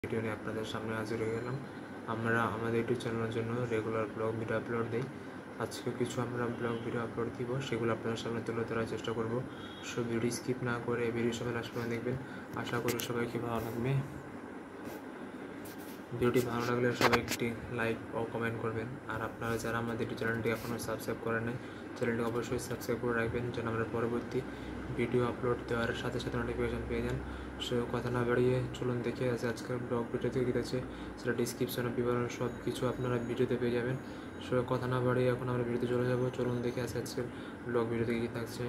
Video নিয়ে আপনাদের সামনে হাজির হয়ে গেলাম। আমরা আমাদের ইউটিউব চ্যানেলের জন্য রেগুলার ব্লগ ভিডিও আপলোড দিই। আজকে কিছু আমরা ব্লগ ভিডিও আপলোড দিব, সেগুলো আপনাদের সামনে তুলে ধরার চেষ্টা করব। সব ভিডিও স্কিপ না করে ভিডিও সবাই লাস্ট পর্যন্ত দেখবেন। আশা করি সবাইকে ভালো লাগবে। ভিডিওটি ভালো লাগলে সবাই একটি লাইক ও কমেন্ট করবেন। আর আপনারা যারা আমাদের চ্যানেলটি এখনও সাবস্ক্রাইব করেন নাই, চ্যানেলটি অবশ্যই সাবস্ক্রাইব করে রাখবেন, যেন আমরা পরবর্তী ভিডিও আপলোড দেওয়ার সাথে সাথে নোটিফিকেশন পেয়ে যান। সে কথা না বাড়িয়ে চলুন দেখে আজকের ব্লগ ভিডিওতে কী আছে সেটা ডিসক্রিপশনে বিবরণ সব কিছু আপনারা ভিডিওতে পেয়ে যাবেন। সে কথা না বাড়িয়ে এখন আমরা ভিডিওতে চলে যাব। চলুন দেখে আজকের ব্লগ ভিডিওতে কী থাকছে।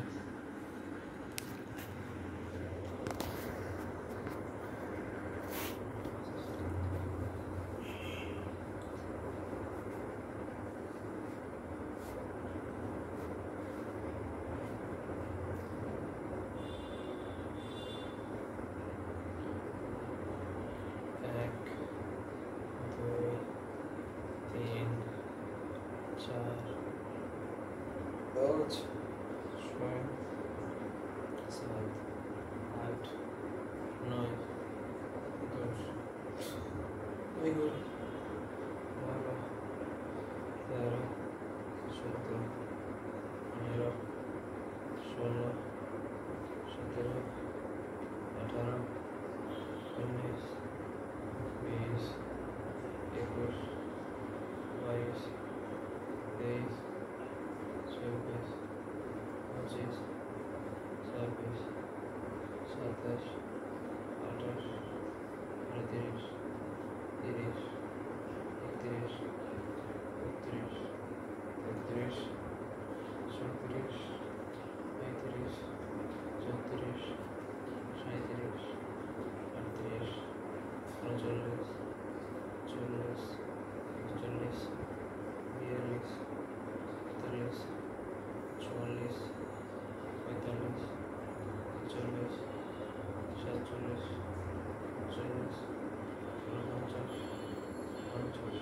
পাঁচ, ছয়, সাত, আট, নয়, 10, 11, 12, 13, 14, 15, 16, 17, 18, 19, 20, 21, 22, 23, 24, 25, 26, 27, 28, 29, 30, 31, 32, 33, 34, 35, 36, 37, 38, 39, 40, 41, 42, 43, 44, 45, 46, 47, 48, 49, 50।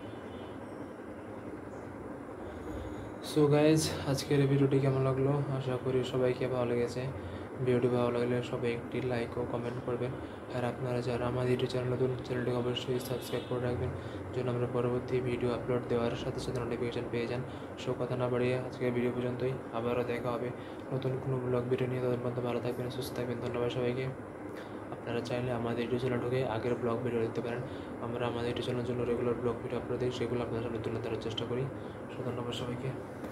সো গাইজ, আজকের এই ভিডিওটি কেমন লাগলো? আশা করি সবাইকে ভালো লেগেছে। ভিডিওটি ভালো লাগলে সবাই একটি লাইক ও কমেন্ট করবেন। আর আপনারা যারা আমাদের ইউটিউব চ্যানেল নতুন, চ্যানেলটিকে অবশ্যই সাবস্ক্রাইব করে রাখবেন, যেন আমরা পরবর্তী ভিডিও আপলোড দেওয়ার সাথে সাথে নোটিফিকেশান পেয়ে যান। সো কথা না বাড়িয়ে আজকের ভিডিও পর্যন্তই। আবারও দেখা হবে নতুন কোনো ব্লগ ভিডিও নিয়ে। তাদের মধ্যে ভালো থাকবেন, সুস্থ থাকবেন। ধন্যবাদ সবাইকে। আপনারা চাইলে আমাদের ইউটিউব চ্যানেল ঢুকে আগের ব্লগ ভিডিও দেখতে পারেন। আমরা আমাদের ইউটিউব চ্যানেলের জন্য রেগুলার ব্লগ ভিডিও আপলোড দিই, সেগুলো আপনাদের সামনে তুলে ধরার চেষ্টা করি। সো ধন্যবাদ সবাইকে।